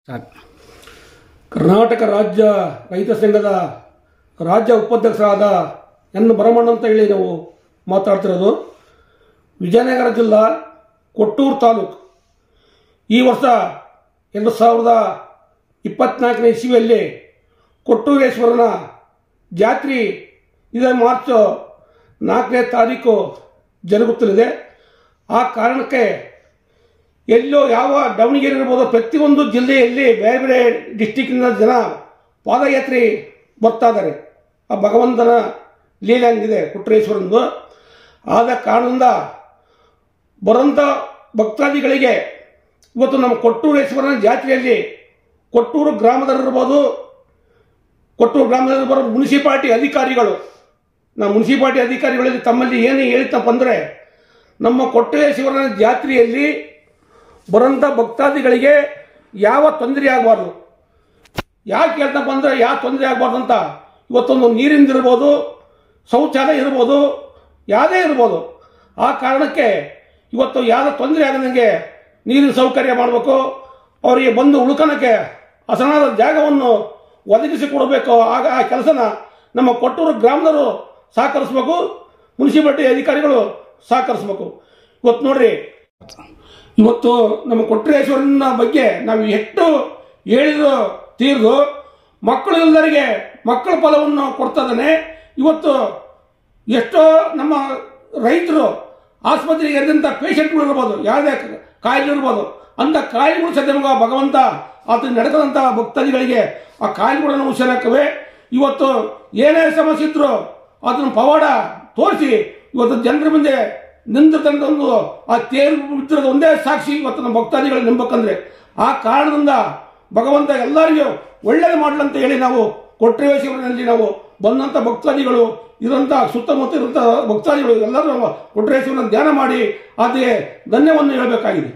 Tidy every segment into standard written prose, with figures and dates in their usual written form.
ಕರ್ನಾಟಕ ರಾಜ್ಯ ರೈತ ಸಂಘದ ರಾಜ್ಯ ಉಪಾಧ್ಯಕ್ಷರಾದ ಎನ್ ಭರಮಣ್ಣ ಅಂತ ಹೇಳಿ ನಾವು ಮಾತಾಡ್ತಿರೋದು. ವಿಜಯನಗರ ಜಿಲ್ಲಾ ಕೊಟ್ಟೂರು ತಾಲೂಕು. ಈ ವರ್ಷ 2024ನೇ ಇಸ್ವಿಯಲ್ಲಿ ಕೊಟ್ಟೂರೇಶ್ವರನ ಜಾತ್ರೆ ಇದೇ ಮಾರ್ಚ್ 4ನೇ ತಾರೀಕು ಜರುಗುತ್ತಲಿದೆ. ಆ ಕಾರಣಕ್ಕೆ ಎಲ್ಲೋ ಯಾವ ದಾವಣಗೆರೆ ಇರ್ಬೋದು, ಪ್ರತಿಯೊಂದು ಜಿಲ್ಲೆಯಲ್ಲಿ ಬೇರೆ ಬೇರೆ ಡಿಸ್ಟಿಕ್ನಿಂದ ಜನ ಪಾದಯಾತ್ರೆ ಬರ್ತಾ ಇದ್ದಾರೆ. ಆ ಭಗವಂತನ ಲೀಲೆ ಹಂಗಿದೆ ಕೊಟ್ಟೂರೇಶ್ವರಂದು. ಆದ ಕಾರಣದಿಂದ ಬರೋಂಥ ಭಕ್ತಾದಿಗಳಿಗೆ ಇವತ್ತು ನಮ್ಮ ಕೊಟ್ಟೂರೇಶ್ವರನ ಜಾತ್ರೆಯಲ್ಲಿ ಕೊಟ್ಟೂರು ಗ್ರಾಮದಲ್ಲಿರ್ಬೋದು, ಕೊಟ್ಟೂರು ಗ್ರಾಮದಲ್ಲಿ ಬರೋ ಮುನ್ಸಿಪಾಲ್ಟಿ ಅಧಿಕಾರಿಗಳು, ನಾವು ಮುನ್ಸಿಪಾಲ್ಟಿ ಅಧಿಕಾರಿಗಳಲ್ಲಿ ತಮ್ಮಲ್ಲಿ ಏನು ಹೇಳಿತಪ್ಪ ಅಂದರೆ, ನಮ್ಮ ಕೊಟ್ಟೂರೇಶ್ವರನ ಜಾತ್ರೆಯಲ್ಲಿ ಬರೋಂಥ ಭಕ್ತಾದಿಗಳಿಗೆ ಯಾವ ತೊಂದರೆ ಆಗಬಾರ್ದು. ಯಾಕೆ ಹೇಳ್ತಪ್ಪ ಅಂದರೆ ಯಾವ ತೊಂದರೆ ಆಗಬಾರ್ದು ಅಂತ, ಇವತ್ತೊಂದು ನೀರಿಂದಿರ್ಬೋದು, ಶೌಚಾಲಯ ಇರ್ಬೋದು, ಯಾವುದೇ ಇರ್ಬೋದು. ಆ ಕಾರಣಕ್ಕೆ ಇವತ್ತು ಯಾವುದೇ ತೊಂದರೆ ಆಗದಂಗೆ ನೀರಿನ ಸೌಕರ್ಯ ಮಾಡಬೇಕು. ಅವರಿಗೆ ಬಂದು ಉಳ್ಕೊಳಕ್ಕೆ ಹಸನಾದ ಜಾಗವನ್ನು ಒದಗಿಸಿ ಕೊಡಬೇಕು. ಆಗ ಆ ಕೆಲಸನ ನಮ್ಮ ಕೊಟ್ಟೂರು ಗ್ರಾಮದವರು ಸಹಕರಿಸ್ಬೇಕು, ಮುನ್ಸಿಪಾಲ್ಟಿ ಅಧಿಕಾರಿಗಳು ಸಹಕರಿಸ್ಬೇಕು. ಇವತ್ತು ನೋಡ್ರಿ, ಇವತ್ತು ನಮ್ಮ ಕೊಟ್ಟೂರೇಶ್ವರನ ಬಗ್ಗೆ ನಾವು ಎಷ್ಟು ಹೇಳಿದ್ರು ತೀರ್ದು, ಮಕ್ಕಳು ಎಲ್ಲರಿಗೆ ಮಕ್ಕಳ ಫಲವನ್ನು ಕೊಡ್ತಾ ಇದ್ದಾನೆ. ಇವತ್ತು ಎಷ್ಟೋ ನಮ್ಮ ರೈತರು ಆಸ್ಪತ್ರೆಗೆ ಎದ್ದಂಥ ಪೇಷಂಟ್ಗಳು ಇರ್ಬೋದು, ಯಾವುದೇ ಕಾಯಿಲೆ ಇರ್ಬೋದು, ಅಂಥ ಕಾಯಿಲೆಗಳು ಸದ್ಯ ಭಗವಂತ ಆತನ ನಡೆದಂಥ ಭಕ್ತಾದಿಗಳಿಗೆ ಆ ಕಾಯಿಲೆಗಳನ್ನು ಹುಷಾರಾಕವೆ. ಇವತ್ತು ಏನೇ ಸಮಸ್ಯೆ ಇದ್ರು ಅದನ್ನ ಪವಾಡ ತೋರಿಸಿ ಇವತ್ತು ಜನರ ಮುಂದೆ ನಿಂತಿರ್ತಕ್ಕಂಥ ಆ ತೇರು ಬಿಟ್ಟಿರೋದು ಒಂದೇ ಸಾಕ್ಷಿ. ಇವತ್ತು ನಮ್ಮ ಭಕ್ತಾದಿಗಳು ನಂಬಬೇಕಂದ್ರೆ ಆ ಕಾರಣದಿಂದ ಭಗವಂತ ಎಲ್ಲರಿಗೂ ಒಳ್ಳೇದು ಮಾಡಲಂತ ಹೇಳಿ ನಾವು ಕೊಟ್ಟೂರೇಶ್ವರನಲ್ಲಿ ನಾವು ಬಂದಂಥ ಭಕ್ತಾದಿಗಳು ಇರೋಂಥ ಸುತ್ತಮುತ್ತ ಇರೋಂಥ ಭಕ್ತಾದಿಗಳು ಎಲ್ಲರೂ ಕೊಟ್ಟೂರೇಶ್ವರನ ಧ್ಯಾನ ಮಾಡಿ ಅದಕ್ಕೆ ಧನ್ಯವನ್ನು ಹೇಳಬೇಕಾಗಿದೆ.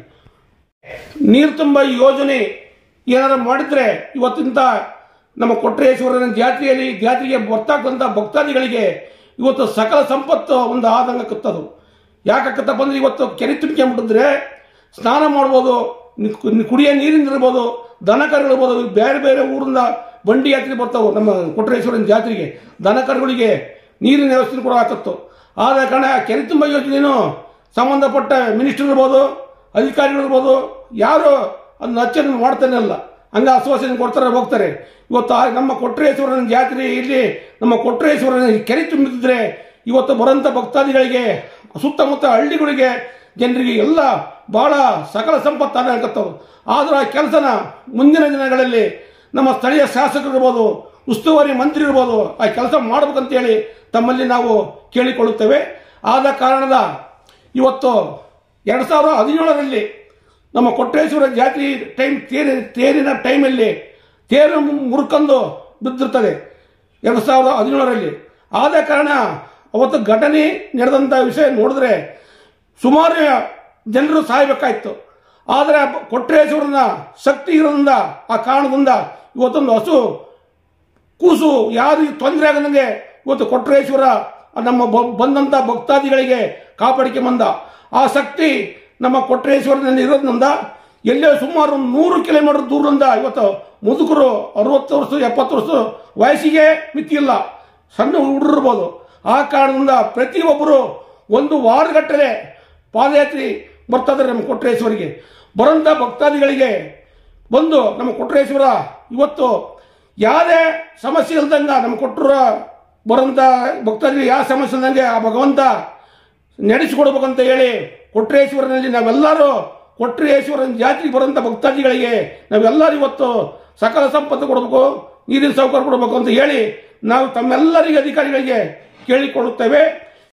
ನೀರು ತುಂಬ ಯೋಜನೆ ಏನಾದ್ರು ಮಾಡಿದ್ರೆ ಇವತ್ತಿಂತ ನಮ್ಮ ಕೊಟ್ಟೂರೇಶ್ವರನ ಜಾತ್ರೆಗೆ ಬರ್ತಾಕ್ಕಂಥ ಭಕ್ತಾದಿಗಳಿಗೆ ಇವತ್ತು ಸಕಲ ಸಂಪತ್ತು ಒಂದು ಆದಂಗಕ್ಕತ್ತದು. ಯಾಕತ್ತಪ್ಪ ಅಂದ್ರೆ ಇವತ್ತು ಕೆರೆ ತುಂಬಿಕೊಂಡ್ಬಿಟ್ಟಿದ್ರೆ ಸ್ನಾನ ಮಾಡ್ಬೋದು, ಕುಡಿಯೋ ನೀರಿಂದ ಇರ್ಬೋದು, ದನಕರುಗಳಿರ್ಬೋದು, ಬೇರೆ ಬೇರೆ ಊರಿಂದ ಬಂಡಿ ಯಾತ್ರೆ ಬರ್ತಾವೆ ನಮ್ಮ ಕೊಟ್ಟೂರೇಶ್ವರನ ಜಾತ್ರೆಗೆ. ದನಕರುಗಳಿಗೆ ನೀರಿನ ವ್ಯವಸ್ಥೆ ಕೂಡ ಆಗತ್ತು. ಆದ ಕಾರಣ ಕೆರೆ ತುಂಬ ಯೋಜನೆಯೂ ಸಂಬಂಧಪಟ್ಟ ಮಿನಿಸ್ಟರ್ ಇರ್ಬೋದು, ಅಧಿಕಾರಿಗಳಿರ್ಬೋದು, ಯಾರು ಅದನ್ನ ಅಚ್ಚನ್ನು ಮಾಡ್ತಾನೆ ಇಲ್ಲ, ಹಂಗೆ ಆಶ್ವಾಸನೆ ಕೊಡ್ತಾರೆ ಹೋಗ್ತಾರೆ. ಇವತ್ತು ನಮ್ಮ ಕೊಟ್ಟೂರೇಶ್ವರನ ಜಾತ್ರೆ ಇಲ್ಲಿ ನಮ್ಮ ಕೊಟ್ಟೂರೇಶ್ವರನ ಕೆರೆ ತುಂಬಿದ್ರೆ ಇವತ್ತು ಬರೋಂಥ ಭಕ್ತಾದಿಗಳಿಗೆ, ಸುತ್ತಮುತ್ತ ಹಳ್ಳಿಗಳಿಗೆ, ಜನರಿಗೆ ಎಲ್ಲ ಬಹಳ ಸಕಲ ಸಂಪತ್ತು ಆಗತ್ತವು. ಆದ್ರೆ ಆ ಕೆಲಸನ ಮುಂದಿನ ದಿನಗಳಲ್ಲಿ ನಮ್ಮ ಸ್ಥಳೀಯ ಶಾಸಕರು ಇರ್ಬೋದು, ಉಸ್ತುವಾರಿ ಮಂತ್ರಿ ಇರ್ಬೋದು, ಆ ಕೆಲಸ ಮಾಡ್ಬೇಕಂತೇಳಿ ತಮ್ಮಲ್ಲಿ ನಾವು ಕೇಳಿಕೊಳ್ಳುತ್ತೇವೆ. ಆದ ಕಾರಣದ ಇವತ್ತು 2017ರಲ್ಲಿ ನಮ್ಮ ಕೊಟ್ಟೂರೇಶ್ವರ ಜಾತ್ರೆ ತೇರಿನ ಟೈಮಲ್ಲಿ ತೇರು ಮುರ್ಕೊಂಡು ಬಿದ್ದಿರ್ತದೆ 2017ರಲ್ಲಿ. ಆದ ಕಾರಣ ಅವತ್ತು ಘಟನೆ ನಡೆದಂಥ ವಿಷಯ ನೋಡಿದ್ರೆ ಸುಮಾರು ಜನರು ಸಾಯಬೇಕಾಯ್ತು. ಆದರೆ ಕೊಟ್ಟೂರೇಶ್ವರನ ಶಕ್ತಿ ಇರೋದ್ರಿಂದ, ಆ ಕಾರಣದಿಂದ ಇವತ್ತೊಂದು ಹಸು ಕೂಸು ಯಾರಿಗೆ ತೊಂದರೆ ಆಗದಂಗೆ ಇವತ್ತು ಕೊಟ್ಟೂರೇಶ್ವರ ನಮ್ಮ ಬಂದಂಥ ಭಕ್ತಾದಿಗಳಿಗೆ ಕಾಪಾಡಿಕೆ ಬಂದ. ಆ ಶಕ್ತಿ ನಮ್ಮ ಕೊಟ್ಟೂರೇಶ್ವರನಲ್ಲಿ ಇರೋದ್ರಿಂದ ಎಲ್ಲೇ ಸುಮಾರು 100 ಕಿಲೋಮೀಟರ್ ದೂರದಿಂದ ಇವತ್ತು ಮುದುಕರು 60 ವರ್ಷ 70 ವರ್ಷ ವಯಸ್ಸಿಗೆ ಮಿತಿಯಿಲ್ಲ, ಸಣ್ಣ ಹುಡುಗರಿರ್ಬೋದು. ಆ ಕಾರಣದಿಂದ ಪ್ರತಿಯೊಬ್ಬರು ಒಂದು ವಾರಗಟ್ಟಲೆ ಪಾದಯಾತ್ರೆ ಬರ್ತಾ ಇದ್ದಾರೆ ನಮ್ಮ ಕೊಟ್ಟೂರೇಶ್ವರಿಗೆ. ಬರೋಂಥ ಭಕ್ತಾದಿಗಳಿಗೆ ಬಂದು ನಮ್ಮ ಕೊಟ್ಟೂರೇಶ್ವರ ಇವತ್ತು ಯಾವುದೇ ಸಮಸ್ಯೆ ಇಲ್ದಂಗೆ ನಮ್ಮ ಕೊಟ್ಟೂರ ಬರೋಂಥ ಭಕ್ತಾದಿಗಳಿಗೆ ಯಾವ ಸಮಸ್ಯೆ ಇಲ್ದಂಗೆ ಆ ಭಗವಂತ ನಡೆಸಿಕೊಡ್ಬೇಕಂತ ಹೇಳಿ ಕೊಟ್ಟೂರೇಶ್ವರನಲ್ಲಿ ನಾವೆಲ್ಲರೂ ಕೊಟ್ಟೂರೇಶ್ವರನ ಜಾತ್ರೆಗೆ ಬರೋಂಥ ಭಕ್ತಾದಿಗಳಿಗೆ ನಾವೆಲ್ಲರೂ ಇವತ್ತು ಸಕಲ ಸಂಪತ್ತು ಕೊಡಬೇಕು, ನೀರಿನ ಸೌಕರ್ಯ ಕೊಡಬೇಕು ಅಂತ ಹೇಳಿ ನಾವು ತಮ್ಮೆಲ್ಲರಿಗೆ ಅಧಿಕಾರಿಗಳಿಗೆ ಕೇಳಿಕೊಳ್ಳುತ್ತೇವೆ.